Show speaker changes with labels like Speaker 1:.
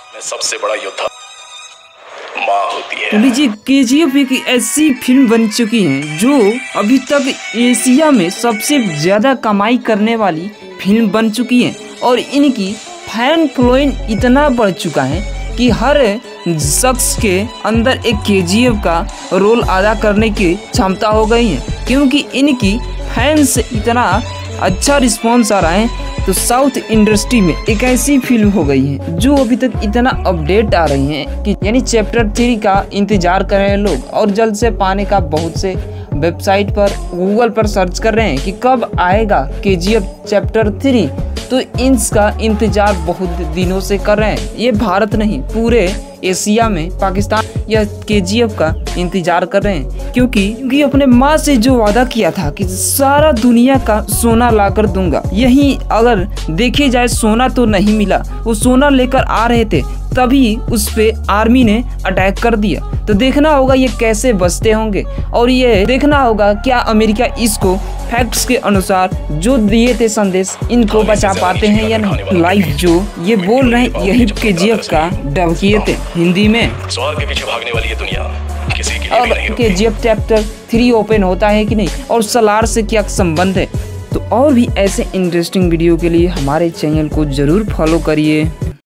Speaker 1: सबसे बड़ा योद्धा माँ होती है।
Speaker 2: तो लीजिए, केजीएफ एक ऐसी फिल्म बन चुकी है जो अभी तक एशिया में सबसे ज़्यादा कमाई करने वाली फिल्म बन चुकी है और इनकी फैन फॉलोइंग इतना बढ़ चुका है कि हर शख्स के अंदर एक केजीएफ का रोल अदा करने की क्षमता हो गई है, क्योंकि इनकी फैंस इतना अच्छा रिस्पॉन्स आ रहा है। तो साउथ इंडस्ट्री में एक ऐसी फिल्म हो गई है जो अभी तक इतना अपडेट आ रही है कि यानी चैप्टर 3 का इंतजार कर रहे हैं लोग और जल्द से पाने का बहुत से वेबसाइट पर गूगल पर सर्च कर रहे हैं कि कब आएगा केजीएफ चैप्टर 3। तो इसका इंतजार बहुत दिनों से कर रहे हैं। ये भारत नहीं, पूरे एशिया में पाकिस्तान यह केजीएफ का इंतजार कर रहे हैं, क्योंकि अपने माँ से जो वादा किया था कि सारा दुनिया का सोना लाकर दूंगा, यही अगर देखे जाए सोना तो नहीं मिला। वो सोना लेकर आ रहे थे तभी उस पे आर्मी ने अटैक कर दिया। तो देखना होगा ये कैसे बचते होंगे और ये देखना होगा क्या अमेरिका इसको फैक्ट्स के अनुसार जो दिए थे संदेश इनको बचा पाते हैं या नहीं। लाइव जो ये बोल रहे हैं यही केजीएफ का डब किए थे हिंदी में।
Speaker 1: स्वार्थ के पीछे भागने वाली ये दुनिया किसी के लिए
Speaker 2: अब
Speaker 1: भी नहीं रुकती।
Speaker 2: केजीएफ चैप्टर 3 ओपन होता है कि नहीं और सलार से क्या संबंध है। तो और भी ऐसे इंटरेस्टिंग वीडियो के लिए हमारे चैनल को जरूर फॉलो करिए।